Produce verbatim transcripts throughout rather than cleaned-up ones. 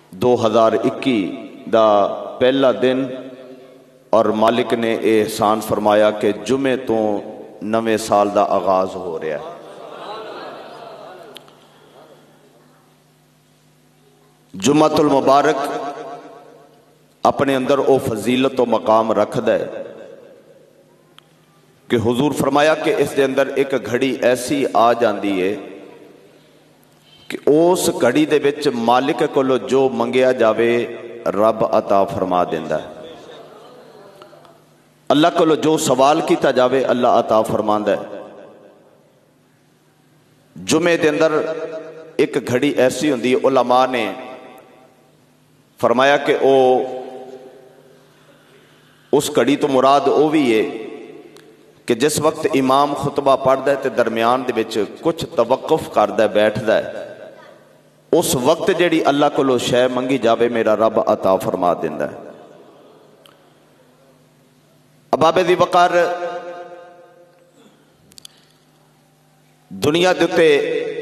دو ہزار اکی دا پہلا دن اور مالک نے احسان فرمایا کہ جمعے تو نویں سال دا آغاز ہو رہا ہے۔ جمعۃ المبارک اپنے اندر او فضیلت و مقام رکھدا ہے کہ حضور فرمایا کہ اس دے اندر ایک گھڑی ایسی آ جاندی ہے کہ اس گھڑی دے وچ مالک کولو جو منگیا جاوے رب عطا فرما دیندا ہے، اللہ کولو جو سوال کیتا جاوے اللہ عطا فرماندا ہے۔ جمعے دے اندر ایک گھڑی ایسی ہوندی ہے، علماء نے فرمایا کہ او اس گھڑی تو مراد او بھی ہے کہ جس وقت امام خطبہ پڑھدا ہے تے درمیان دے وچ کچھ توقف کردا ہے، بیٹھدا ہے، اس وقت جیڑی اللہ کولو شے منگی جاوے میرا رب عطا فرما دیندا ہے۔ اباب دی وقار دنیا دے تے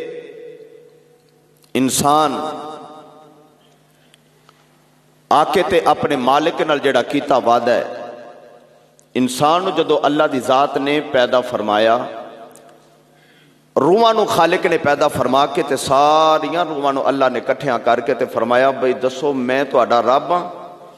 انسان آ کے تے اپنے مالک نال جڑا کیتا وعدہ ہے، انسان نو جدو اللہ دی ذات نے پیدا فرمایا، روحاں نو خالق نے پیدا فرما کے تے ساریاں روحاں نو اللہ نے کٹھیاں کر کے تے فرمایا بھئی دسو میں تہاڈا رب ہاں،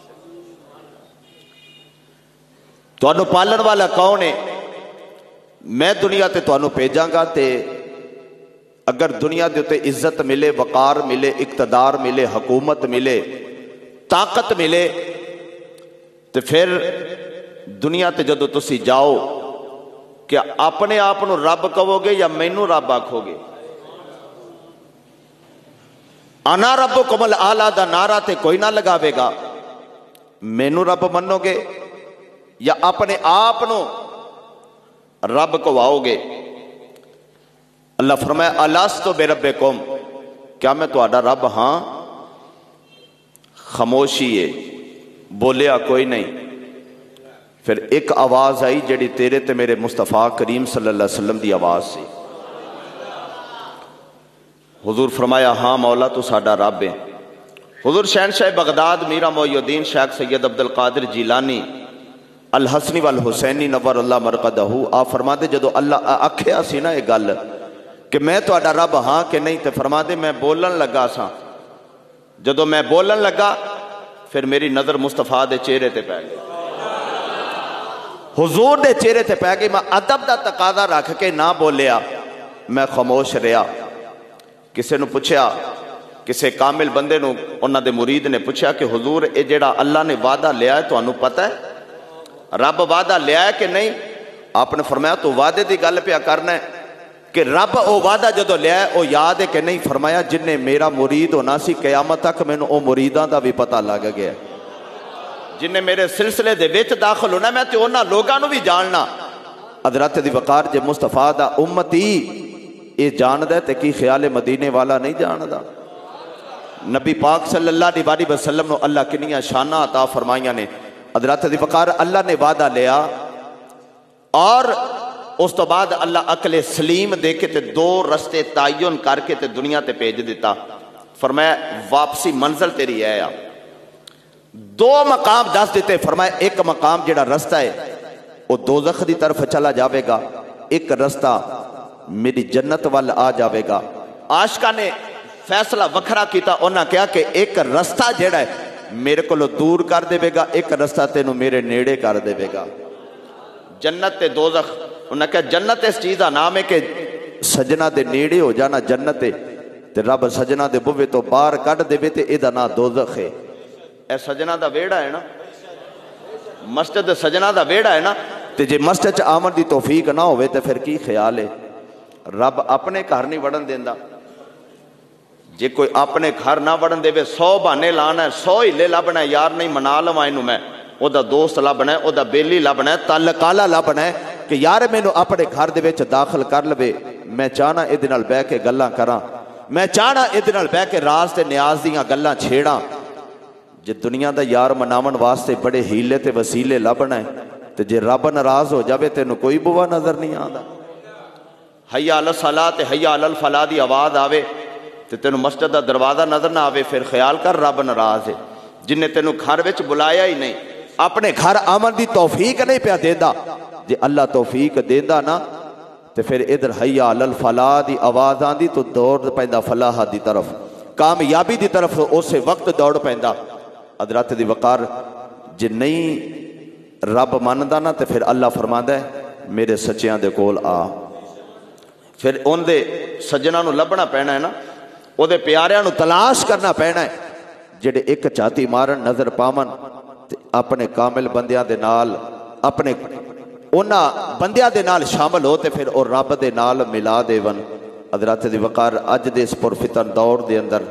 تہانوں پالن والا کون ہے؟ میں دنیا تے تہانوں بھیجاں گا تے اگر دنیا دے تے عزت ملے، وقار ملے، اقتدار ملے، حکومت ملے، طاقت ملے تے پھر دنیا تے جدو تسی جاؤ کیا اپنے آپ نو رب کہو گے یا مینوں رب آکھو گے؟ انا ربکم الاعلی دا نعرہ تے کوئی نہ لگاوے گا، مینوں رب منو گے یا اپنے آپ نو رب کہواؤ گے؟ اللہ فرمایا الست بربکم، کیا میں تہاڈا رب ہاں؟ خاموشی ہے، بولیا کوئی نہیں۔ پھر ایک آواز آئی جڑی تیرے تے میرے مصطفیٰ کریم صلی اللہ علیہ وسلم دی آواز سی۔ حضور فرمایا ہاں مولا تو ساڈا رب ہے۔ حضور شہنشاہ بغداد میرا معی الدین شیخ سید عبد القادر جیلانی الحسنی والحسینی نور اللہ مرقدہ، آپ فرما دے جدو اللہ آکھیا سی نا یہ گل کہ میں تہاڈا رب ہاں کہ نہیں، تے فرما دے میں بولن لگا سا، جدو میں بولن لگا پھر میری نظر مصطفیٰ دے چہرے تے پہ گئی، حضور دے چہرے تے پہ گئی، میں ادب دا تقاضا رکھ کے نہ بولیا، میں خاموش رہا۔ کسے نو پوچھیا، کسے کامل بندے نو انہاں دے مرید نے پوچھا کہ حضور اے جڑا اللہ نے وعدہ لیا ہے تانوں پتہ ہے رب وعدہ لیا ہے کہ نہیں؟ آپ نے فرمایا تو وعدے دی گل پہ کرنا ہے کہ رب او وعدہ جدو لیا ہے او یاد ہے کہ نہیں؟ فرمایا جن نے میرا مرید ہونا سی قیامت تک میں او مریداں دا بھی پتہ لگ گیا، جن نے میرے سلسلے دے وچ داخل ہونا میں تے انہاں لوگاں نو بھی جاننا۔ حضرت دی وقار جے مصطفیٰ دا امتی اے جاندا ہے تے کی خیال مدینے والا نہیں جاندا؟ نبی پاک صلی اللہ علیہ وسلم نو اللہ کنیاں شاناں عطا فرمائیاں نے۔ حضرت دی وقار اللہ نے وعدہ لیا اور اس تو بعد اللہ عقل سلیم دے کے تے دو رستے تعین کر کے تے دنیا تے بھیج دیتا، فرمایا واپسی منزل تیری ہے۔ دو مقام دس دیتے، فرمایا ایک مقام جڑا رستہ ہے وہ دوزخ دی طرف چلا جاوے گا، ایک رستہ میری جنت وال آ جاوے گا۔ عاشقاں نے فیصلہ وکھرا کیتا، انہاں کہا کہ ایک رستہ جڑا ہے میرے کو دور کر دے گا، ایک رستہ تینوں میرے نیڑے کر دے گا، جنت تے دوزخ۔ انہاں کہا جنت اس چیز دا نام ہے کہ سجنہ دے نیڑے ہو جانا جنت ہے، تے رب سجنہ دے بوے تو باہر کٹ دے تے اے دا نام دوزخ ہے۔ اے سجنہ دا ویڑا ہے نا، مسجد سجنہ دا ویڑا ہے نا، تے جے مسجد چ آمن دی توفیق نہ ہوئے تے پھر کی خیال ہے؟ رب اپنے گھر نہیں وڑن دیندا، جے کوئی اپنے گھر نہ وڑن دے سو بہانے لانا ہے، سو ہلے لبنا ہے، یار نہیں منا لواں اینوں میں، او دا دوست لبنا ہے، او دا بیلی لبنا ہے، تعلقالا لبنا ہے کہ یار مینوں اپنے گھر دے وچ داخل کر لوے، میں چاہنا اے دے نال بیٹھ کے گلاں کراں، میں چاہنا اے دے نال بیٹھ کے راز تے نیاز دیاں گلاں چھیڑاں۔ جے دنیا دا یار مناون واسطے بڑے ہیلے تے وسیلے لبنا ہے تے جے رب ناراض ہو جاوے تینوں کوئی بوا نظر نہیں آندا۔ حی علی الصلاۃ حی علی الفلاح دی آواز آوے تے تینوں مسجد دا دروازہ نظر نہ آوے پھر خیال کر رب ناراض ہے جن نے تینوں گھر وچ بلایا ہی نہیں، اپنے گھر آمن دی توفیق نہیں پیا دیندا۔ جے اللہ توفیق دیندا نا تے پھر ادھر حیا علی الفلاح دی آواز آندی تو دوڑ پیندا فلاح دی طرف، کامیابی دی طرف اسے وقت دوڑ پیندا۔ حضرات دی وقار جے نہیں رب مندا نا تے پھر اللہ فرماندا ہے میرے سچیاں دے کول آ، پھر ان دے سجنا نو لبنا پینا ہے نا، او دے پیاریاں نو تلاش کرنا پینا ہے جڑے ایک چاتی مارن نظر پاون تے اپنے کامل بندیاں دے نال اپنے انہاں بندیاں دے نال شامل ہو تے پھر او رب دے نال ملا دیون۔ حضرات دی وقار اج دے اس پرفتن دور دے اندر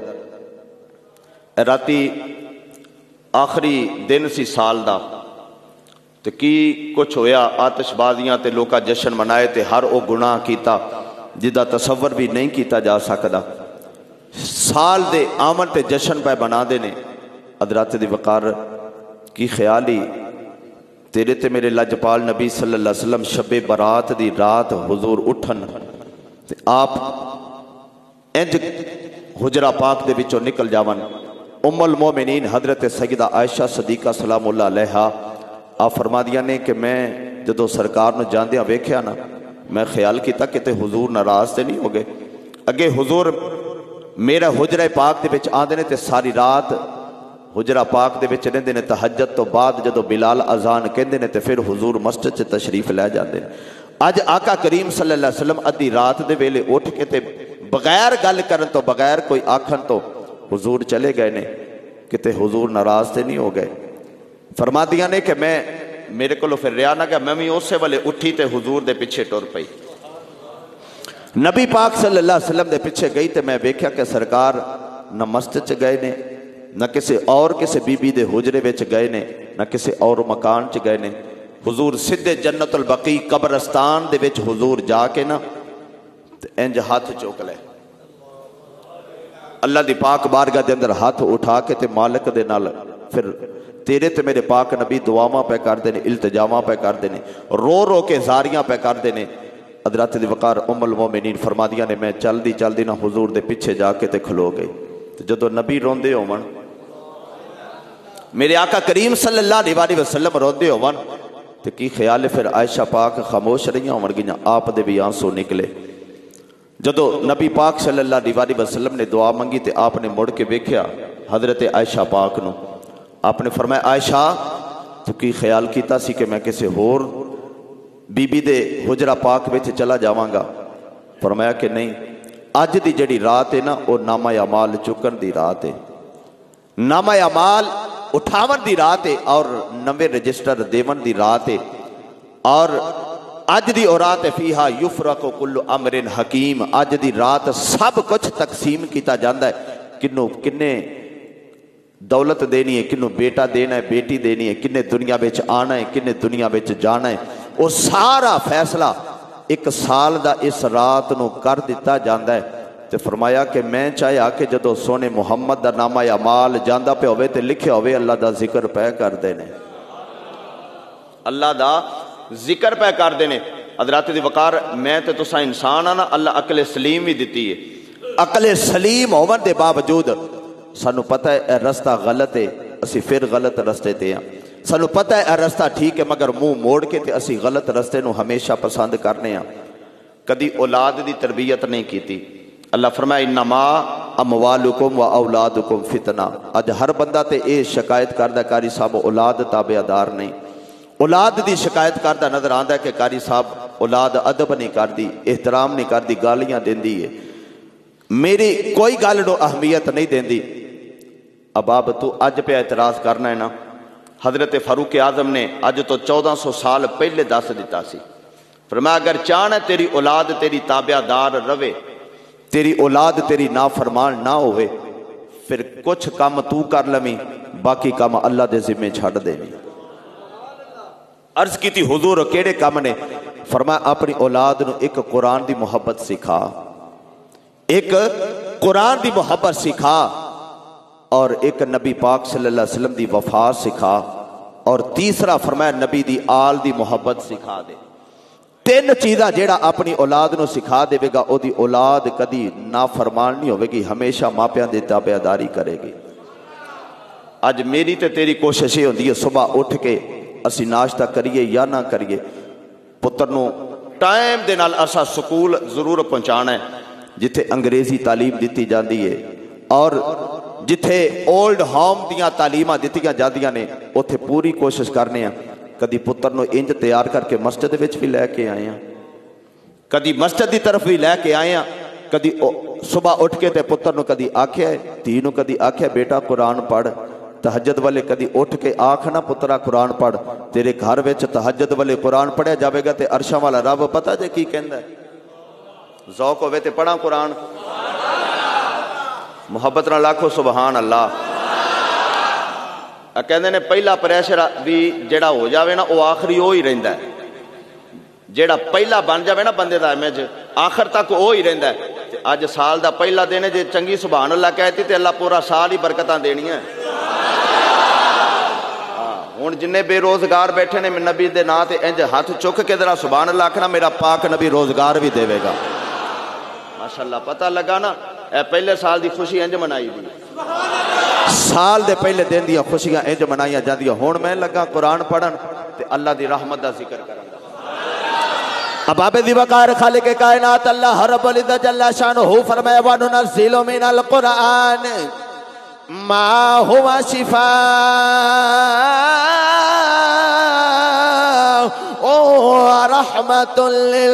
راتی آخری دن سی سال دا تے کی کچھ ہویا، آتش بازیاں تے لوکا جشن منائے تے ہر او گناہ کیتا جدا تصور بھی نہیں کیتا جا سکدا۔ سال دے آمن تے جشن پہ بنا دینے۔ حضرات دی وقار کی خیالی تیرے تے میرے لجپال نبی صلی اللہ علیہ وسلم شب برات دی رات حضور اٹھن تے آپ انج حجرہ پاک دے وچوں نکل جاون۔ ام المومنین حضرت سیدہ عائشہ صدیقہ سلام اللہ علیہا آپ فرما دیا نے کہ میں جدو سرکار نو جاندیاں ویکھیا نا میں خیال کیتا کہ تے حضور ناراض تے نہیں ہو گئے، اگے حضور میرا حجرہ پاک دے وچ آندے نے تے ساری رات حجرہ پاک دے وچ رہندے نے، تہجد تو بعد جدو بلال اذان کہندے نے تے پھر حضور مسجد چ تشریف لے جاندے نے۔ اج آقا کریم صلی اللہ علیہ وسلم ادھی رات دے ویلے اٹھ کے تے بغیر گل کرن تو بغیر کوئی آکھن تو حضور چلے گئے نے کہ تے حضور ناراض تے نہیں ہو گئے۔ فرما دیا نے کہ میں میرے کو پھر رہا نہ کہ میں بھی اسی والے اٹھی تے حضور دے پیچھے ٹر پئی، نبی پاک صلی اللہ علیہ وسلم دے پیچھے گئی تے میں ویکھیا کہ سرکار نہ مسجد چ گئے نے نہ کسی اور کسی بی بی دے حجرے وچ گئے نے نہ کسی اور مکان چ گئے نے، حضور سدھے جنت البقیع قبرستان دے وچ حضور جا کے نا تے انج ہاتھ چوک لے، اللہ دی پاک بارگاہ دے اندر ہاتھ اٹھا کے تے مالک دے نال پھر تیرے تے میرے پاک نبی دعاواں پہ کر دینے، التجاواں پہ کر دینے، رو رو کے زاریاں پہ کر دینے۔ حضرات دی وقار ام المومنین فرما دیا نے میں چل دی چل دی نہ حضور دے پیچھے جا کے تے کھلو گئی، جدو نبی روندے ہون میرے آقا کریم صلی اللہ علیہ وسلم روندے ہون تے کی خیال ہے پھر عائشہ پاک خاموش رہیاں ہون گیاں، آپ دے بھی آنسو نکلے۔ جدو نبی پاک صلی اللہ علیہ وسلم نے دعا منگی تے آپ نے مڑ کے ویکھیا حضرت عائشہ پاک نو، آپ نے فرمایا عائشہ تو کی خیال کیتا سی کہ میں کسی ہور بی بی دے حجرہ پاک وچ چلا جاواں گا؟ فرمایا کہ نہیں، اج دی جڑی رات ہے نا او نامہ اعمال چکن دی رات ہے، نامہ اعمال اٹھاون دی رات ہے اور نویں رجسٹر دیون دی رات ہے، اور اج دی او رات فیہا یفرق کل امر حکیم، اج دی رات سب کچھ تقسیم کیتا جاندا ہے، کنو کنے دولت دینی ہے، کنو بیٹا دینا ہے، بیٹی دینی ہے، کنے دنیا بچ آنا ہے، کنے دنیا بچ جانا ہے، وہ سارا فیصلہ ایک سال دا اس رات نو کر دیتا جاندا ہے۔ تے فرمایا کہ میں چاہیا کہ جدو سونے محمد دا نامہ اعمال جاندا پہ ہوئے تے لکھے ہوئے اللہ دا ذکر پہ کر دینے، اللہ دا ذکر پہ کر دینے۔ حضرات دی وقار میں تے تساں انسان آنا، اللہ عقل سلیم بھی دیتی ہے، عقل سلیم ہون دے باوجود سانو پتہ ہے اے رستہ غلط ہے، اسی پھر غلط رستے تے ہیں، سانو پتہ ہے اے رستہ ٹھیک ہے مگر منہ موڑ کے تے اسی غلط رستے نو ہمیشہ پسند کرنے ہیں، کدی اولاد دی تربیت نہیں کیتی۔ اللہ فرمائے انما اموالکم و اولادکم فتنہ، اج ہر بندہ تے اے شکایت کردہ کاری صاحب اولاد تابع دار نہیں، اولاد دی شکایت کردہ نظر آندہ ہے کہ کاری صاحب اولاد ادب نہیں کر دی، احترام نہیں کر دی، گالیاں دین دی ہے، میری کوئی گل نو اہمیت نہیں دین دی۔ اب اب تو اج پہ اعتراض کرنا ہے نا، حضرت فاروق اعظم نے اج تو چودہ سو سال پہلے دس دیتا سی، فرمایا اگر چاہنا ہے تیری اولاد تیری تابع دار روے، تیری اولاد تیری نافرمان نہ ہوئے، پھر کچھ کام تو کر لویں، باقی کام اللہ دے ذمے چھڑ دینی۔ عرض کی تھی حضور کیڑے کام نے؟ فرمایا اپنی اولاد نو ایک قرآن دی محبت سکھا، ایک قرآن دی محبت سکھا، اور ایک نبی پاک صلی اللہ علیہ وسلم دی وفا سکھا، اور تیسرا فرمایا نبی دی آل دی محبت سکھا دے۔ تین چیزاں جیڑا اپنی اولاد نو سکھا دے گا او دی اولاد کدی نافرمان نہیں ہوئے گی، ہمیشہ ماپیاں دی تابعداری کرے گی۔ اج میری تے تیری کوشش یہ ہوندی ہے صبح اٹھ کے اسی ناشتہ کریے یا نہ کریے، پتر نو ٹائم دے نال اسا سکول ضرور پہنچانا ہے جتھے انگریزی تعلیم دیتی جاندی ہے اور جتھے اولڈ ہوم دیاں تعلیماں دیتیاں جاندیاں نے اوتھے پوری کوشش کرنے ہیں۔ کدی پتر نو انج تیار کر کے مسجد وچ بھی لے کے آئے ہیں، کدی مسجد دی طرف بھی لے کے آئے ہیں، کدی صبح اٹھ کے تے پتر نو کدی آکھیا ہے، دھی نو کدی آکھیا بیٹا قرآن پڑھ، تہجد والے کدی اٹھ کے آکھنا پترا قرآن پڑھ، تیرے گھر وچ تہجد والے قرآن پڑھیا جاوے گا تے عرشاں والا رب پتہ جے کی کہندا ہے؟ ذوق ہوئے تے پڑھاں قرآن، محبت نہ لاکھو سبحان اللہ۔ کہندے نے پہلا پریشر بھی جیڑا ہو جاوے نا وہ آخری وہ ہی رہندا ہے، جیڑا پہلا بن جاوے نا بندے دا امیج آخر تک وہ ہی رہندا ہے۔ اج سال دا پہلا دن ہے، جے چنگی سبحان اللہ کہتی تے اللہ پورا سال ہی برکتاں دینی ہے۔ ہن جنے بے روزگار بیٹھے نے نبی دے نا تے انج ہاتھ چک کے ذرا سبحان اللہ آکھنا، میرا پاک نبی روزگار بھی دے گا۔ ماشاءاللہ پتہ لگا نا، اے پہلے سال دی خوشی انج منائی دی، سال دے پہلے دن دیا خوشیاں انج منائیاں جاندیاں۔ ہن میں لگا قرآن پڑھن تے اللہ دی رحمت دا ذکر کرن دا۔ اباب دی وقار خالق کائنات اللہ رب العزت جل شانہ فرمایا وَنُنَزِّلُ مِنَ الْقُرْآنِ مَا هُوَ شِفَاءٌ وَرَحْمَةٌ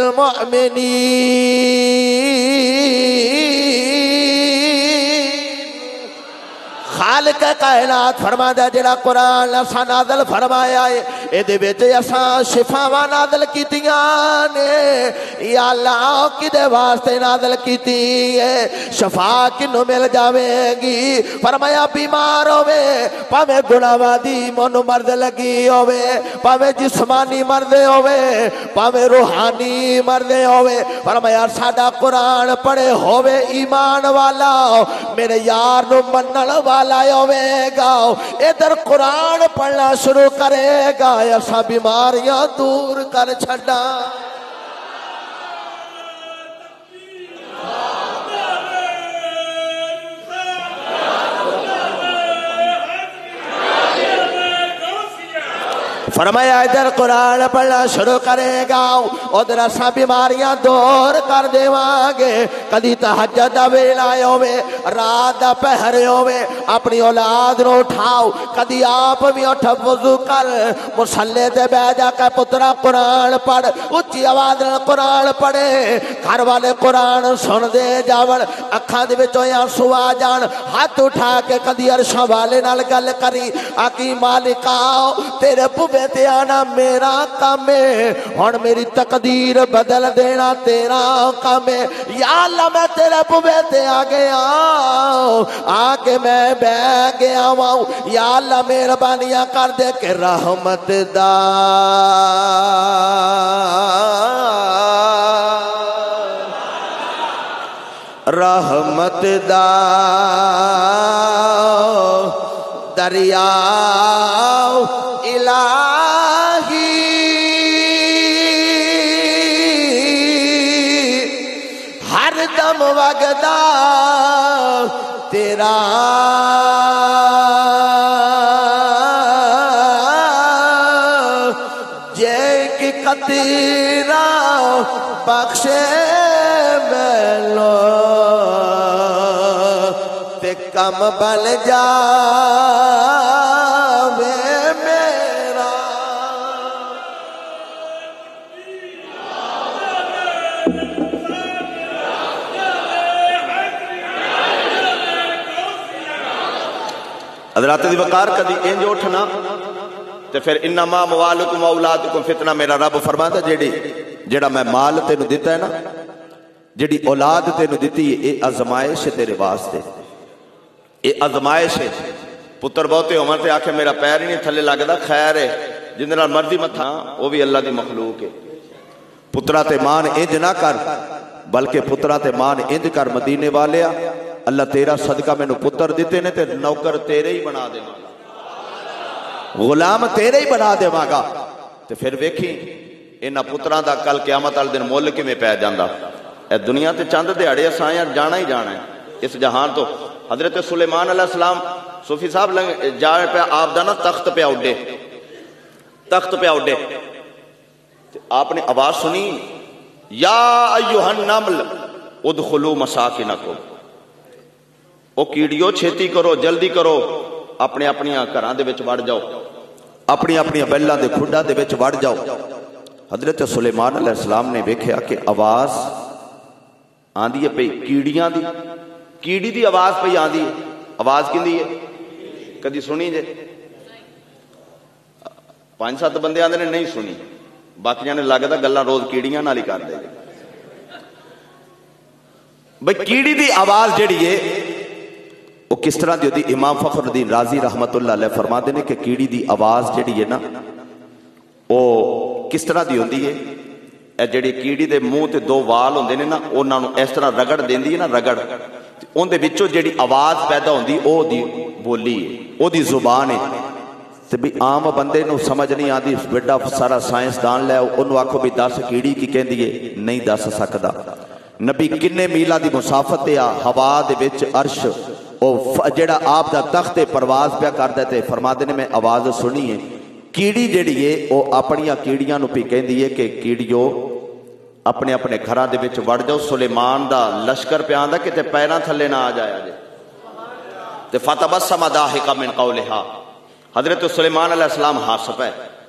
لِّلْمُؤْمِنِينَ۔ خالق کائنات فرمایا جڑا قرآن اساں نازل فرمایا ہے اے دے وچ اساں شفاواں نازل کیتیاں نے، یا اللہ کدے واسطے نازل کیتی ہے؟ شفا کنوں مل جاوے گی؟ فرمایا بیمار ہوے پاویں گناہاں دی مونوں مرض لگی ہوے، پاویں جسمانی مرض ہوے، پاویں روحانی مرض ہوے، فرمایا ساڈا قرآن پڑھے ہوے ایمان والا میرے یار نو منن والا ہوئے گا، ادھر قرآن پڑھنا شروع کرے گا، ایسا بیماریاں دور کر چھڑا۔ فرمایا ادھر قرآن پڑھنا شروع کرے گا، ادھر اساں بیماریاں دور کر دیواں گے۔ کدی تہجد دا ویلا ہوے، رات دا پہر ہوے، اپنی اولاد نو اٹھاؤ، کدی آپ بھی اٹھ وضو کر مصلی تے بیٹھ جا کے پترا قرآن پڑھ، اچھی آواز نال قرآن پڑھے، گھر والے قرآن سن دے جاون، اکھاں دے وچوں آنسو آ جان، ہاتھ اٹھا کے کدی عرشاں والے نال گل کری، آکی مالکا تیرے پوے تے آنا میرا کام ہے، ہن میری تقدیر بدل دینا تیرا کام ہے، یا اللہ میں تیرے پوے تے آ گیا آ کے میں بہ گیا ہوں، یا اللہ مہربانیاں کر دے کہ رحمت دا رحمت دا دریا الہی ہر دم وگدا تیرا جے کی قطرہ بخشے ملو تے کم بل جا حضرات دی وقار کدی انج اٹھنا تے پھر انما موالکم اولادکم فتنہ، میرا رب فرماندا جیڑی جیڑا میں مال تینوں دیتا ہے نا، جیڑی اولاد تینوں دیتی ہے، اے آزمائش ہے تیرے واسطے، اے آزمائش ہے۔ پتر بہتے عمر تے آکھے میرا پیر ہی نہیں تھلے لگدا، خیر ہے جن نال مرضی متھا، وہ بھی اللہ دی مخلوق ہے۔ پترا تے مان انج نہ کر، بلکہ پترا تے مان انج کر مدینے والیا، اللہ تیرا صدقہ میں نو پتر دیتے نے تے نوکر تیرے ہی بنا دے ماں، غلام تیرے ہی بنا دے ماں گا۔ تے پھر ویکھی انہاں پتراں دا کل قیامت والے دن مول کیویں پی جاندا. اے دنیا تے چند دیہڑے اساں جانا ہی جانا ہے اس جہان تو. حضرت سلیمان علیہ السلام صوفی صاحب لنگ جا پہ آپ دا نا تخت پہ اڈے, تخت پہ اڈے, آپ نے آواز سنی, یا ایھا النمل ادخلوا مساکنکم, او کیڑیو چھیتی کرو جلدی کرو اپنے اپنی گھراں دے وچ وڑ جاؤ, اپنی اپنی بیلاں دے کھڈاں دے وچ وڑ جاؤ. حضرت سلیمان علیہ السلام نے ویکھیا کہ آواز آندی ہے پئی کیڑیاں دی, کیڑی دی آواز پئی آندی ہے. آواز کیندی ہے کدی سنی جے؟ پانچ سات بندے آندے نے نہیں سنی, باقیاں نے لگدا گلاں روز کیڑیاں نال ہی کردے. بھئی کیڑی دی آواز جڑی ہے وہ کس طرح دی ہوتی؟ امام فخر الدین رازی رحمت اللہ علیہ فرماتے ہیں کہ کیڑی دی آواز جڑی ہے نا وہ کس طرح دی ہوتی ہے؟ اے جڑی کیڑی دے منہ تے دو وال ہوندے نے نا انہاں نوں اس طرح رگڑ دیندی ہے نا, رگڑ اون دے وچوں جڑی آواز پیدا ہوندی او دی بولی ہے, او دی زبان ہے. تے بھی عام بندے نوں سمجھ نہیں آندی, بڑا سارا سائنسدان لے اونوں آکھو بھی دس کیڑی کی کہندی ہے, نہیں دس سکدا. نبی کنے میلاں دی مسافت تے آ ہوا دے وچ عرش او جڑا آپ دا تخت پرواز پیا کردا تے فرماندے نے میں آواز سنی ہے. کیڑی جڑی ہے او اپنیاں کیڑیاں نوں پی کہندی ہے کہ کیڑیو اپنے اپنے گھراں دے وچ وڑ جاؤ, سلیمان دا لشکر پہ آندا کہ تے پیراں تھلے نہ آ جایا جے. تے فتبسم ضاحکا من قولھا, حضرت سلیمان علیہ السلام ہس پے,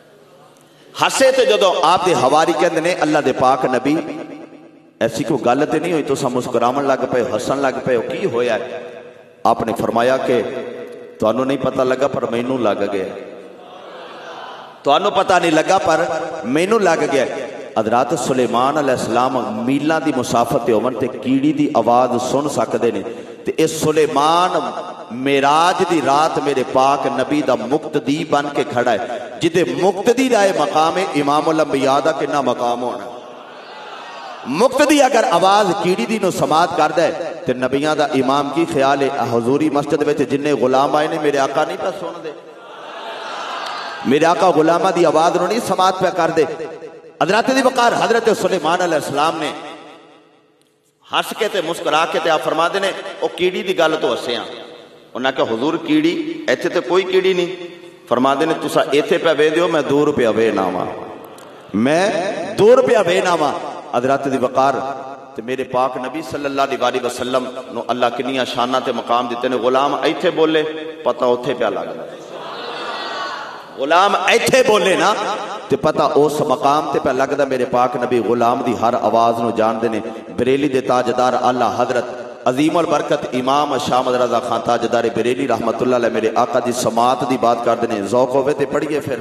ہسے تے جدوں آپ دے حواری کہندے نے اللہ دے پاک نبی ایسی کوئی گل تے نہیں ہوئی تساں مسکراون لگ پے, ہسن لگ پے, کی ہویا ہے؟ آپ نے فرمایا کہ تانوں نہیں پتہ لگا پر مینوں لگ گیا, تانوں پتہ نہیں لگا پر مینوں لگ گیا. حضرات سلیمان علیہ السلام میلاں دی مسافت تے ہون تے کیڑی دی آواز سن سکدے نے. تے اس سلیمان معراج دی رات میرے پاک نبی دا مقتدی بن کے کھڑا ہے, جدے مقتدی دا مقام امام الانبیاء دا کنا مقام ہونا. مقتدی اگر آواز کیڑی دی نو سماعت کردا ہے تے نبیاں دا امام کی خیال ہے حضوری مسجد وچ جننے غلام آئے نے میرے آقا نہیں پہ سن دے, میرے آقا غلامہ دی آواز نو نہیں سماعت پہ کر دے. حضرت دی وقار حضرت سلیمان علیہ السلام نے ہس کے تے مسکرا کے تے آپ فرما دے نے او کیڑی دی گل تو ہسے ہاں. انہاں کہ حضور کیڑی ایتھے تے کوئی کیڑی نہیں. فرما دے نے تسا ایتھے پہ وے دیو میں دور پہ وے ناواں, میں دور پہ وے ناواں. حضرت دی وقار تے میرے پاک نبی صلی اللہ علیہ وسلم نو اللہ کنیاں شاناں تے مقام دیتے نے. غلام ایتھے بولے پتہ اوتھے پہ لگدا, غلام ایتھے بولے نا تے پتہ اس مقام تے پہ لگدا. میرے پاک نبی غلام دی ہر آواز نو جان دے نے. بریلی دے تاجدار اعلیٰ حضرت عظیم البرکت امام شامد رضا خان تاجدار بریلی رحمت اللہ علیہ میرے آقا دی سماعت دی بات کر دے. ذوق ہوئے تے پڑھیے پھر.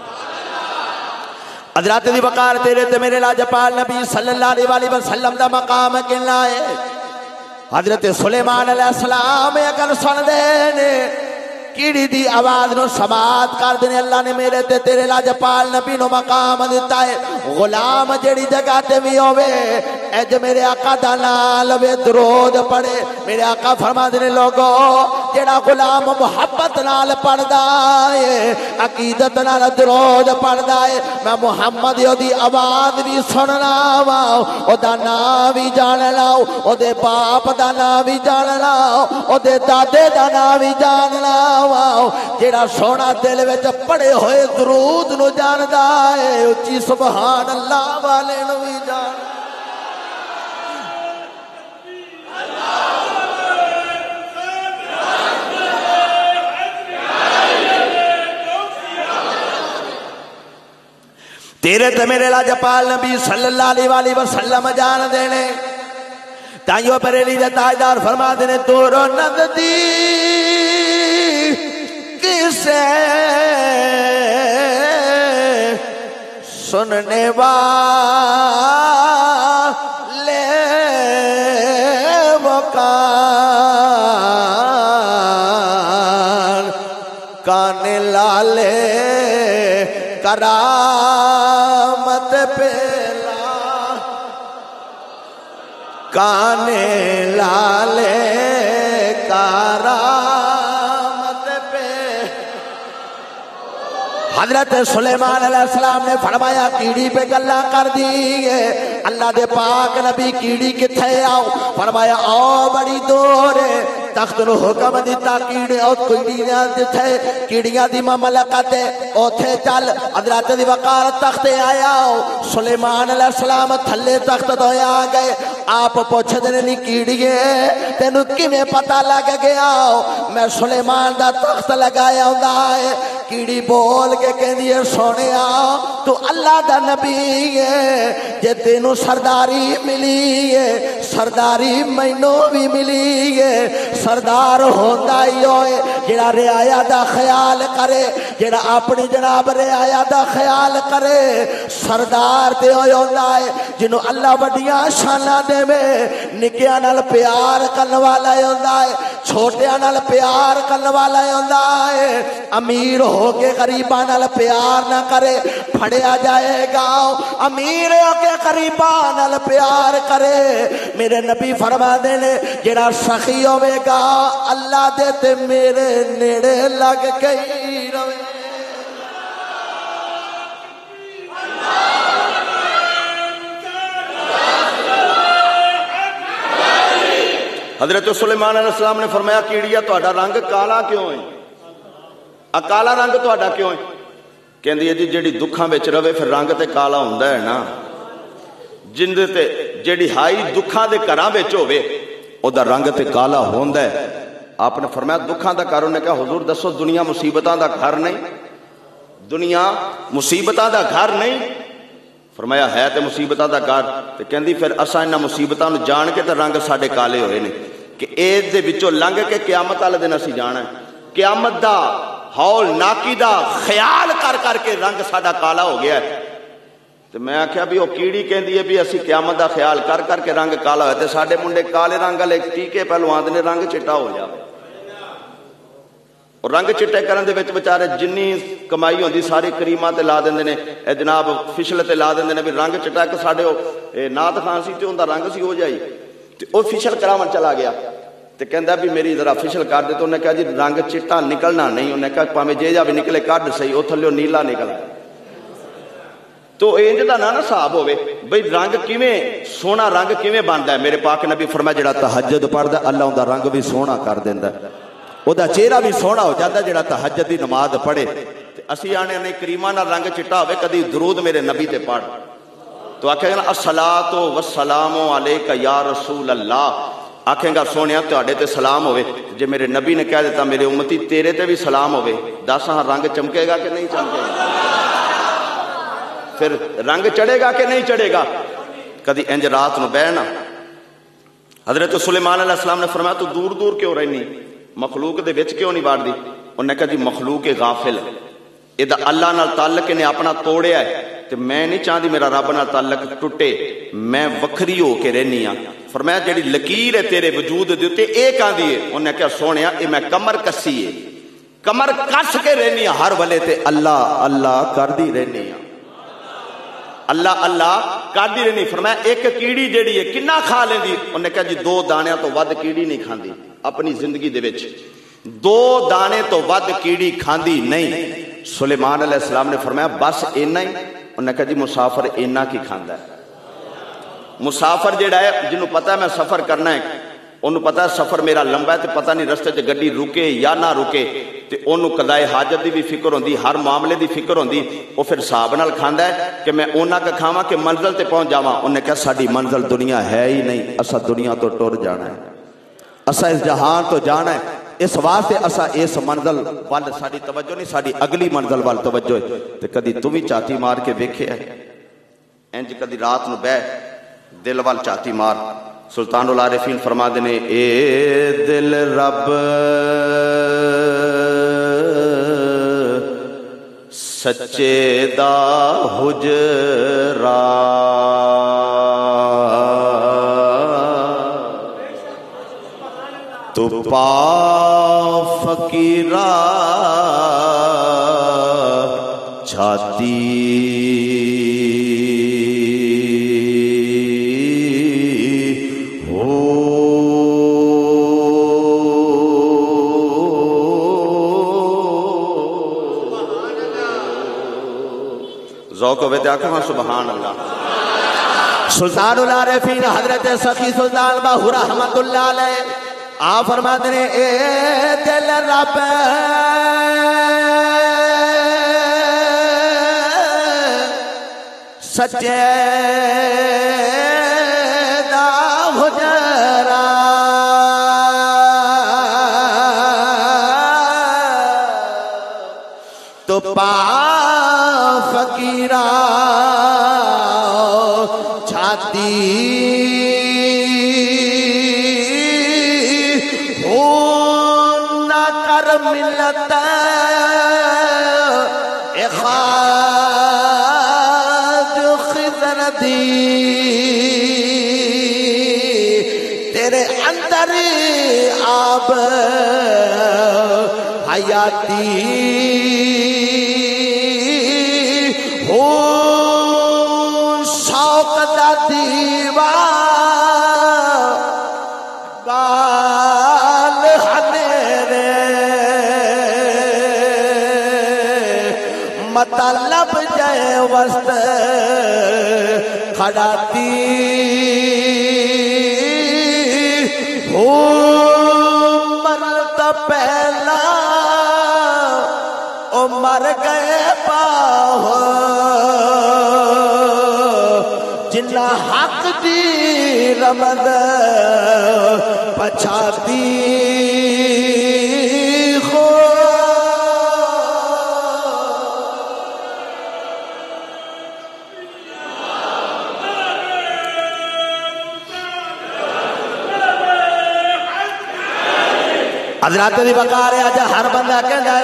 حضرات دی وقار تیرے تے میرے لاجپال نبی صلی اللہ علیہ وسلم دا مقام کنا ہے. حضرت سلیمان علیہ السلام اگر سن دے نے کیڑی دی آواز نو سماعت کر دینے, اللہ نے میرے تے تیرے لاجپال نبی نو مقام دیتا ہے. غلام جڑی جگہ تے بھی ہوئے اج میرے آقا دا نام لوے درود پڑھے. میرے آقا فرما دینے لوگو جڑا غلام محبت نال پڑھدا ہے عقیدت نال درود پڑھدا ہے میں محمد او دی آواز بھی سننا وا, او دا نام بھی جان لاؤ, او دے باپ دا نام بھی جان لاؤ, او دے دادے دا نام بھی جان لاؤ. جیڑا سونا دل وچ پڑے ہوئے درود نو جاندا ہے اچھی سبحان اللہ والے نو بھی جان. تیرے تے میرے لاجپال نبی صلی اللہ علیہ وسلم جان دینے. تائیو بریلی دے تاجدار فرما دینے دور و نزدیک کسے سننے والے وہ کان کان لالے کرامت پیلا کان لالے کرامت حضرت سلیمان علیہ السلام نے فرمایا کیڑی پہ گلا کر دی ہے. اللہ دے پاک نبی کیڑی کتھے آؤ؟ فرمایا آؤ بڑی دور ہے. تخت نو حکم دیتا کیڑے او کیڑیاں جتھے کیڑیاں دی مملکت ہے اوتھے چل. حضرت دی وقار تخت آیا. سلیمان علیہ السلام تھلے تخت تو آ گئے. آپ پوچھ دے نہیں کیڑیے تینوں کیویں پتہ لگ گیا میں سلیمان دا تخت لگایا ہوندا ہے؟ کیڑی بول کے کہندی ہے سونیا تو اللہ دا نبی ہے. جے تینوں سرداری ملی ہے سرداری مینوں بھی ملی ہے. سردار ہوندا ہی ہوئے جڑا رعایا دا خیال کرے جڑا اپنی جناب رعایا دا خیال کرے. سردار تے ہوئے ہوندا ہے جنوں اللہ وڈیاں شاناں دے میں نکیاں نال پیار کرن والا ہوندا ہے چھوٹیاں نال پیار کرن والا ہوندا ہے. امیر ہو کے غریباں نال پیار نہ کرے پھڑیا جائے گا. امیر ہو کے غریباں نال پیار کرے. میرے نبی فرما دے نے جڑا سخی ہوے گا اللہ دے تے میرے نیڑے لگ کے ہی رہے. حضرت سلیمان علیہ السلام نے فرمایا کیڑیا تہاڈا رنگ کالا کیوں ہے؟ کالا رنگ تہاڈا کیوں ہے؟ کہندی ہے جی جیڑی دکھاں وچ رہے پھر رنگ تے کالا ہوندا ہے نا. جن دے تے جیڑی ہائی دکھاں دے گھراں وچ ہوے او دا رنگ تے کالا ہوندا ہے. آپ نے فرمایا دکھاں دا گھر. انہوں نے کہا حضور دسو دنیا مصیبتاں دا گھر نہیں؟ دنیا مصیبتاں دا گھر نہیں؟ فرمایا ہے تے مصیبتاں دا گھر. تے کہندی پھر اساں انہاں مصیبتاں نو جان کے تے رنگ ساڈے کالے ہوئے نے کہ اے دے وچوں لنگ کے قیامت والے دن اسی جانا ہے. قیامت دا ہول ناکی دا خیال کر کر کے رنگ ساڈا کالا ہو گیا ہے. تو میں آخیا بھی وہ کیڑی کہندی ہے بھی اسی قیامت دا خیال کر کر کے رنگ کالا ہوئے تے ساڈے منڈے کالے رنگ والے ٹیکے پہلو آندے نے رنگ چٹا ہو جائے. اور رنگ چٹے کرن دے وچ بیچارے جنی کمائی ہوندی ساری کریماں تے لا دیندے نے اے جناب فشل تے لا دیندے نے بھی رنگ چٹا کہ ساڈے او نات خان سی تے اوندا رنگ سی ہو جائی. تے او فشل کراون چلا گیا تے کہندا بھی میری ذرا فشل کر دے. تو انہیں کہا جی رنگ چٹا نکلنا نہیں. انہیں کہا پاویں جے جا بھی نکلے کڈ صحیح او تھلے نیلا نکل. تو انج دا نہ حساب ہوے بھئی رنگ کیویں سونا رنگ کیویں بندا ہے. میرے پاک نبی فرمایا جڑا تہجد پڑھدا اللہ اوندا رنگ بھی سونا کر دیندا ہے. او دا چہرہ بھی سونا ہو جاتا جڑا تہجد دی نماز پڑھے. تے اسی آنے نہیں کریماں نال رنگ چٹا ہوے کدی درود میرے نبی تے پڑھ تو آکھے گا الصلاۃ والسلام علیک یا رسول اللہ. آکھے گا سونیا تہاڈے تے سلام ہوے. جے میرے نبی نے کہہ دیتا میرے امتی تیرے تے بھی سلام ہوے دس ہاں رنگ چمکے گا کہ نہیں چمکے گا؟ پھر رنگ چڑھے گا کہ نہیں چڑھے گا؟ کدی انج رات نو بہنا. حضرت سلیمان علیہ السلام نے فرمایا تو دور دور کیوں رہنی مخلوق دے وچ کیوں نہیں باڑ دی؟ انہیں کہا جی مخلوق غافل اے دا اللہ نال تعلق نے اپنا توڑیا ہے تے میں نہیں چاہتی میرا رب نال تعلق ٹوٹے. میں وکھری ہو کے رہنی ہاں. فرمایا جڑی لکیر ہے تیرے وجود دے اوتے اے کاندی ہے؟ انہیں کہا سونیا اے میں کمر کسی ہے کمر کس کے رہنی ہاں ہر ویلے تے اللہ اللہ کردی رہنی ہاں اللہ اللہ کردی رہنی. فرمایا ایک کیڑی جیڑی ہے کنا کھا لیندی؟ انہیں کہا جی دو دانیاں تو ود کیڑی نہیں کھاندی اپنی زندگی دے وچ. دو دانے تو ود کیڑی کھاندی نہیں. سلیمان علیہ السلام نے فرمایا بس اینا ہی. انہیں کہا جی مسافر اینا کی کھاندا ہے؟ مسافر جیڑا ہے جنہوں پتہ ہے میں سفر کرنا ہے انہوں پتہ ہے سفر میرا لمبا ہے تے پتہ نہیں رستے تے گڈی رکے یا نہ رکے تے انہوں قضائے حاجت دی بھی فکر ہوندی ہر معاملے دی فکر ہوندی. وہ پھر حساب نال کھاندا ہے کہ میں اونا کا کھاواں کہ منزل تے پہنچ جاواں. انہیں کہا ساڈی منزل دنیا ہے ہی نہیں. اسا دنیا تو ٹر جانا ہے اسا اس جہان تو جانا ہے. اس واسطے اسا اس منزل وال ساڈی توجہ نہیں ساڈی اگلی منزل وال توجہ ہے. تے کدی تو بھی چاتی مار کے ویکھیا ہے انج کدی رات نو بہ دل وال چاتی مار. سلطان العارفین فرما دے نے اے دل رب سچے دا حجرا تو پا فقیرا چھاتی ذوق ہوئے تے آکھاں سبحان اللہ۔ سلطان العارفین حضرت سخی سلطان باہو رحمت اللہ علیہ آپ فرماتے ہیں اے دل رب سچے دا حجرا تو پا فقیرہ چھاتی ہو نہ کر ملت اخاج خضر دی تیرے اندر آب حیاتی ہو شوق دا دیوا بال ہنیرے مطلب جائے وسط کھڑاتی ہو مرتا پہلا او مر گئے پاہو جنہ حق دی رمد پچھاتی ہو حضرات دی بکار ہے آج ہر بندہ کہنا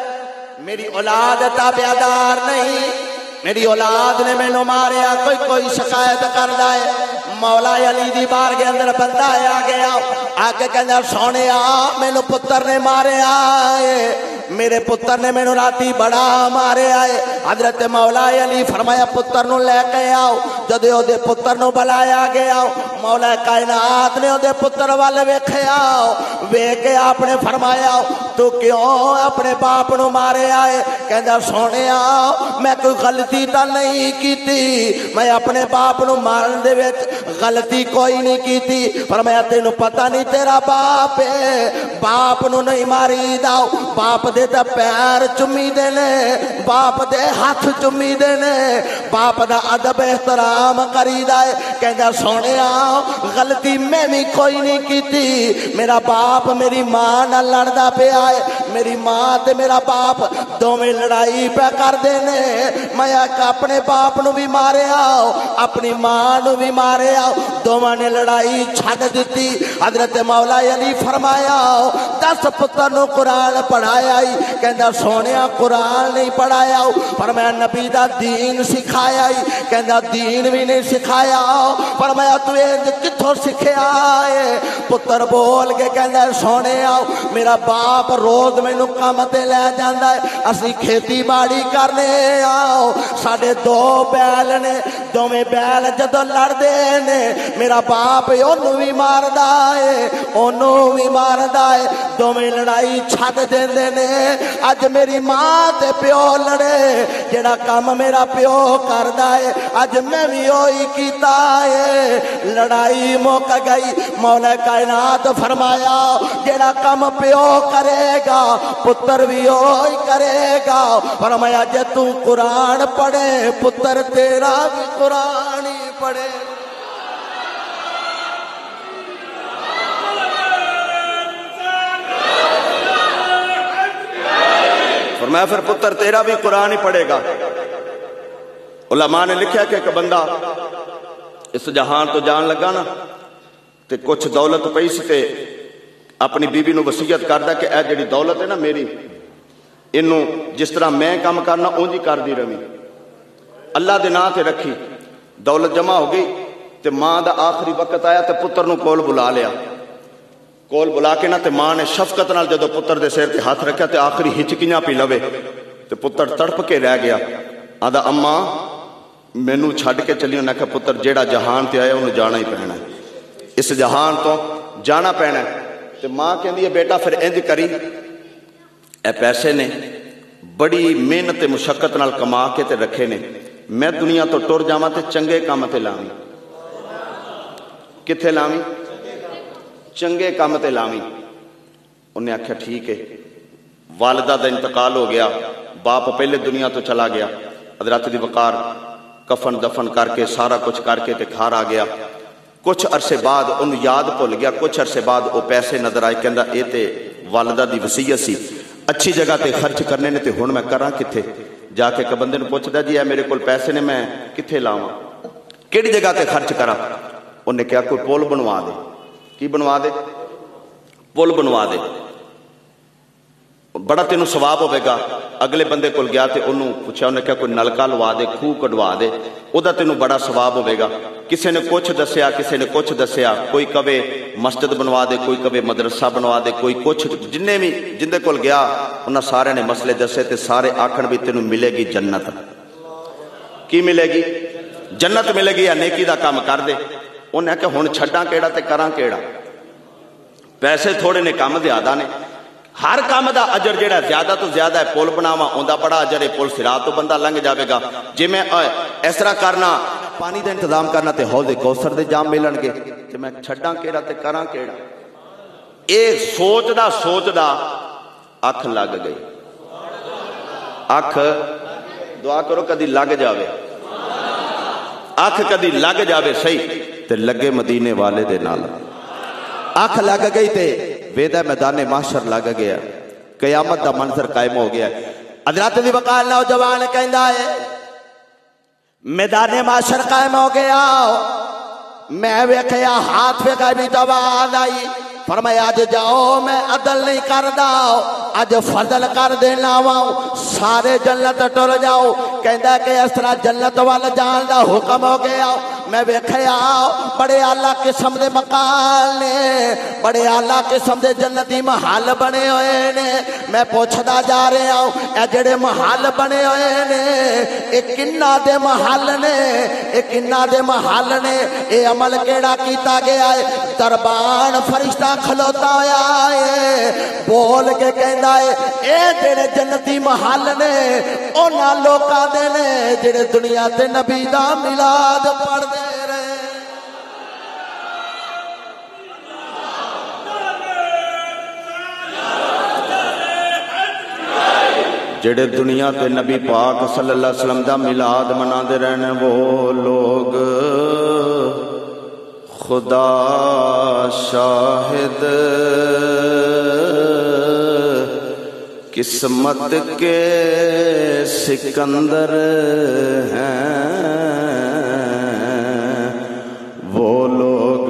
میری اولاد تابعدار نہیں، میری اولاد نے میں نو ماریا، کوئی کوئی شکایت کر دائے مولا علی دی بار کے اندر بندہ ہے آگے آؤ آگے کہنا سونے آ میں نو پتر نے مارے آئے میرے پتر نے میں نو راتی بڑا مارے آئے حضرت مولا علی فرمایا پتر نو لے کے آؤ جدے او دے پتر نو بلایا گیا آؤ مولا کائنات نے او دے پتر والے ویکھے آؤ ویکھے آپ نے فرمایا تو کیوں اپنے باپ نو مارے آئے کہنا سونے آؤ میں کوئی غلطی تا نہیں کیتی میں اپنے باپ نو مارن دے ویچ غلطی کوئی نہیں کیتی فرمایا تینو پتہ نہیں تیرا باپ ہے باپ نو نہیں ماری داؤ باپ دے تا پیر چمی دینے باپ دے ہاتھ چمی دینے باپ دا ادب احترام کری دائے کہنگا سونے آؤ غلطی میں بھی کوئی نہیں کیتی میرا باپ میری ماں نہ لڑدا پہ آئے میری ماں تے میرا باپ دو میں لڑائی پہ کر دینے میں اپنے باپ نو بھی مارے آؤ اپنی ماں نو بھی مارے آؤ دونوں نے لڑائی چھڑ دیتی حضرت مولا علی فرمایا دس پتر نو قرآن پڑھایا ہی کہندا سونیا قرآن نہیں پڑھایا فرمایا نبی دا دین سکھایا ہی کہندا دین بھی نہیں سکھایا فرمایا تو یہ کتھوں سکھیا ہے پتر بول کے کہندا سونیا میرا باپ روز میں نو کام تے لے جاندا ہے اسی کھیتی باڑی کرنے آؤ ساڑھے دو بیل نے دو میں بیل جدو لڑ دے نے میرا باپ انہوں بھی مار دائے انہوں بھی مار دائے دو میں لڑائی چھڑ دے دے نے آج میری ماں تے پیو لڑے جڑا کام میرا پیو کر دائے آج میں بھی ہوئی کیتا ہے لڑائی موقع گئی مولا کائنات فرمایا جڑا کام پیو کرے گا پتر بھی ہوئی کرے گا فرمایا جے تو قرآن پڑھے پتر تیرا بھی قرآن ہی پڑھے فرمایا پھر پتر تیرا بھی قرآن ہی پڑھے گا علماء نے لکھا کہ ایک بندہ اس جہان تو جان لگا نا تے کچھ دولت پئی سی تے اپنی بی بی نو وصیت کردا کہ اے جڑی دولت ہے نا میری انہوں جس طرح میں کام کرنا اونجی کر دی رہی اللہ دے نام تے رکھی دولت جمع ہو گئی تے ماں دا آخری وقت آیا تے پتر نو کول بلا لیا کول بلا کے نا تے ماں نے شفقت نال جدو پتر دے سیر تے ہاتھ رکھیا تے آخری ہچکیاں پی لوے تے پتر تڑپ کے رہ گیا آدھا اماں مینوں چھڈ کے چلیوں نے کہا پتر جیڑا جہان تے آیا انہوں جانا ہی پہنا ہے اس جہان تو جانا پہنا ہے تے ماں کہندی ہے بیٹا پھر انج کری اے پیسے نے بڑی محنت مشقت نال کما کے تے رکھے نے میں دنیا تو ٹر جاواں تے چنگے کام تے لاویں. کتھے لاویں؟ چنگے کام تے لاویں. انہیں آخیا ٹھیک ہے. والدہ دا انتقال ہو گیا، باپ پہلے دنیا تو چلا گیا. حضرت دی وقار کفن دفن کر کے سارا کچھ کر کے تے گھر آ گیا. کچھ عرصے بعد انہوں یاد بھول گیا. کچھ عرصے بعد وہ پیسے نظر آئے، کہندا اے تے والدہ دی وصیت سی، اچھی جگہ تے خرچ کرنے نے تے ہن میں کراں کتھے؟ جا کے ایک بندے نوں پوچھدا جی اے میرے کول پیسے نے، میں کتھے لاواں، کیڑی جگہ تے خرچ کراں؟ انہیں کہا کوئی پل بنوا دے. کی بنوا دے؟ پل بنوا دے، بڑا تینوں ثواب ہوے گا. اگلے بندے کول گیا تے انہوں پوچھا، انہیں کہا کوئی نلکا لوا دے، خوہ کڈوا دے، او دا تینوں بڑا ثواب ہوے گا. کسی نے کچھ دسیا، کسی نے کچھ دسیا. کوئی کبے مسجد بنوا دے، کوئی کبے مدرسہ بنوا دے، کوئی کچھ. جن بھی جندے کول گیا انہاں سارے نے مسئلے دسے تے سارے آکھن بھی تینوں ملے گی جنت. کی ملے گی؟ جنت ملے گی، یا نیکی دا کام کر دے. انہیں کہ ہن چھڈاں کیڑا تے کراں کیڑا؟ پیسے تھوڑے نے، کام زیادہ نے. ہر کام دا اجر جیڑا زیادہ تو زیادہ ہے. پل بناواں اوندا بڑا اجر ہے، پل صراط تو بندہ لنگ جاوے گا. جی میں اس طرح کرنا، پانی دا انتظام کرنا تے حوض کوثر دے جام ملن گے، تے میں چھڈاں کیڑا تے کراں کیڑا؟ اے سوچدا سوچدا اکھ لگ گئی. اکھ دعا کرو کدی لگ جاوے، اکھ کدی لگ جاوے صحیح تے لگے مدینے والے دے نال. اکھ لگ گئی تے ویدہ میدان محشر لگ گیا. قیامت دا منظر قائم ہو گیا. حضرت دی وقار نوجوان کہندا ہے میدان محشر قائم ہو گیا. میں ویکھیا ہاتھ پہ غیبی تو آواز آئی، فرمایا اج جاؤ میں عدل نہیں کردا، اج فضل کر دینا وا، سارے جنت ٹر جاؤ. کہندا کہ اس طرح جنت وال جان دا حکم ہو گیا. میں ویکھیا بڑے اعلیٰ قسم دے مکان نے، بڑے اعلیٰ قسم دے جنتی محل بنے ہوئے نے. میں پوچھدا جا رہا ہوں اے جڑے محل بنے ہوئے نے اے کنہ دے محل نے، اے کنہ دے محل نے؟ اے عمل کیڑا کیتا گیا ہے؟ دربان فرشتہ کھلوتا ہویا ہے، بول کے کہندا ہے اے جڑے جنتی محل نے انہاں لوکاں دے نے جڑے دنیا تے نبی دا میلاد پڑھ دے رہے. جڑے دنیا تے نبی پاک صلی اللہ علیہ وسلم دا میلاد منا دے رہنے، وہ لوگ خدا شاہد قسمت کے سکندر ہیں. وہ لوگ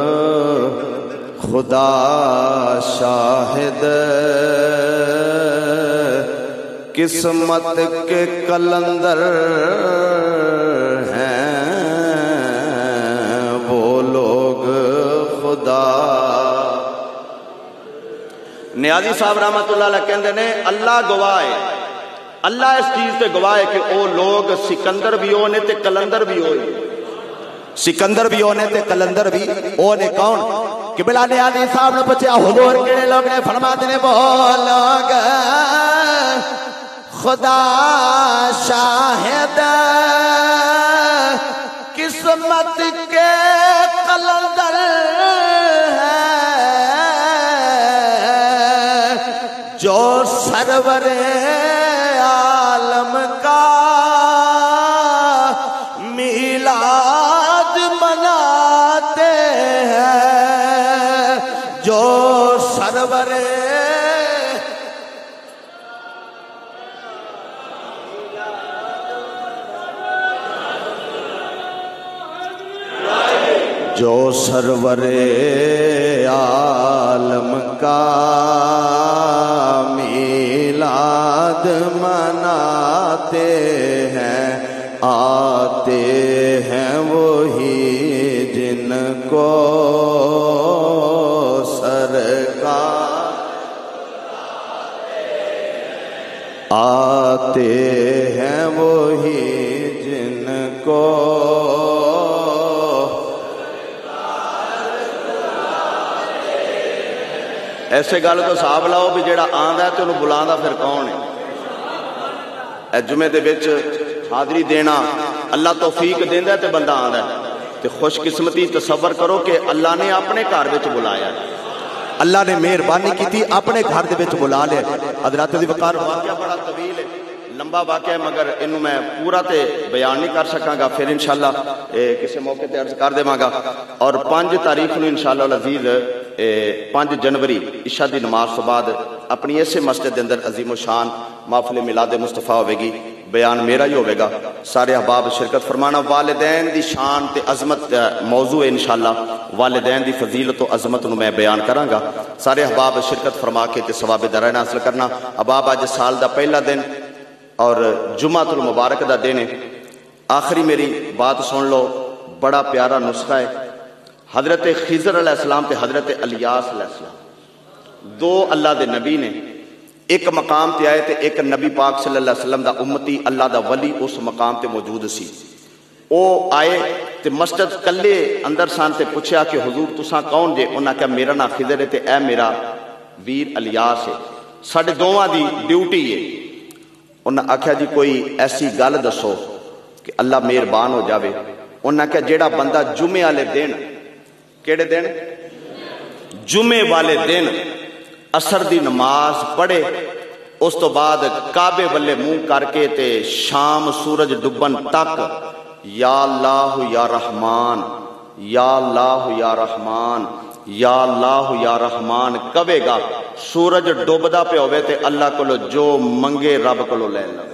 خدا شاہد قسمت کے کلندر ہیں. وہ لوگ خدا. نیازی صاحب رحمت اللہ علیہ کہندے نے اللہ گواہ ہے، اللہ اس چیز تے گواہ ہے کہ او لوگ سکندر بھی ہونے تے کلندر بھی ہوئے. سکندر بھی ہونے تے کلندر بھی ہونے. کون؟ قبلہ نیازی صاحب نے پوچھا حضور کیڑے لوگ نے؟ فرماتے نے وہ لوگ خدا شاہد قسمت کے کلندر ہے، جو سرور عالم کا میلاد مناتے ہیں، جو سرور جو سرور عالم کا میلاد مناتے ہیں، آتے ہیں وہی جن کو سرکار آتے ہیں، وہی جن کو ایسے گل تو حساب لاؤ بھی جیڑا آندا ہے تے انہوں بلاندا پھر کون ہے؟ اے جمعے دے وچ حاضری دینا اللہ توفیق دیندا تے بندہ آندا ہے تے خوش قسمتی تصور کرو کہ اللہ نے اپنے گھر وچ بلایا ہے، اللہ نے مہربانی کی تھی اپنے گھر دے وچ بلا لے۔ حضرات دی وقار واقعہ بڑا طویل ہے، لمبا واقعہ ہے، مگر انہوں میں پورا تے بیان نہیں کر سکاں گا، پھر انشاءاللہ کسی موقع تے عرض کر دیواں گا۔ اور پانچ تاریخ نو انشاءاللہ العزیز پانچ جنوری عشاء دی نماز تو بعد اپنی ایسے مسجد دے اندر عظیم الشان محفل میلاد مصطفیٰ ہوے گی، بیان میرا ہی ہوے گا، سارے احباب شرکت فرمانا۔ والدین دی شان تے عظمت موضوع ہے انشاءاللہ، والدین دی فضیلت و عظمت نو میں بیان کراں گا، سارے احباب شرکت فرما کے تے ثواب دارین حاصل کرنا۔ احباب اج سال دا پہلا دن اور جمعہ المبارک دا دن ہے، آخری میری بات سن لو، بڑا پیارا نسخہ ہے۔ حضرت خضر علیہ السلام تے حضرت الیاس علیہ السلام دو اللہ دے نبی نے، ایک مقام تے آئے تے ایک نبی پاک صلی اللہ علیہ وسلم دا امتی اللہ دا ولی اس مقام تے موجود سی۔ او آئے تے مسجد کلے اندر سان تے پوچھیا کہ حضور تساں کون جے؟ انہاں کہا میرا نام خضر ہے تے اے میرا ویر الیاس ہے، ساڈے دوواں دی ڈیوٹی ہے۔ انہاں آکھیا جی کوئی ایسی گل دسو کہ اللہ مہربان ہو جاوے۔ انہاں کہا جیڑا بندہ جمعے والے دن، کیڑے دن؟ جمعے والے دن عصر دی نماز پڑھے، اس تو بعد کعبے والے منہ کر کے تے شام سورج ڈبن تک یا اللہ یا رحمان یا اللہ یا رحمان یا اللہ یا رحمان کہے گا، سورج ڈوبدا پہ ہوئے تے اللہ کو جو منگے رب کو لے لوے،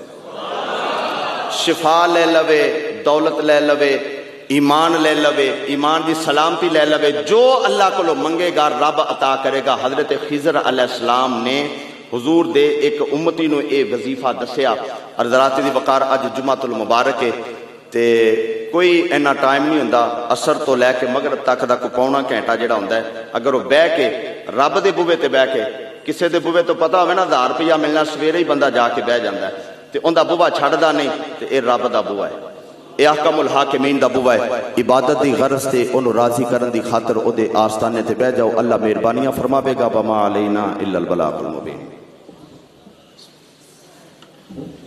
شفا لے لوے، دولت لے لوے، ایمان لے لوے، ایمان دی سلامتی لے لوے، جو اللہ کو منگے گا رب عطا کرے گا۔ حضرت خضر علیہ السلام نے حضور دے ایک امتی نو اے وظیفہ دسیا۔ حضرات دی وقار اج جمعہ المبارک ہے تے کوئی اینا ٹائم نہیں ہوندا، عصر تو لے کے مغرب تک دا کو پونا گھنٹہ جڑا ہوندا ہے، اگر وہ بہ کے رب دے بوے تے بہ کے کسے دے بوے تو پتہ ہوے نا ہزار روپیہ ملنا، سویرے ہی بندہ جا کے بہ جاندا ہے تے اوندا بووا چھڑدا نہیں تے اے رب دا بووا ہے، اے احکم الحاکمین دا بووا ہے۔ عبادت دی غرض تے اونوں راضی کرن دی خاطر او دے آستانے تے بہ جاؤ، اللہ مہربانیاں فرماوے گا۔ وما علینا الا البلاغ المبین۔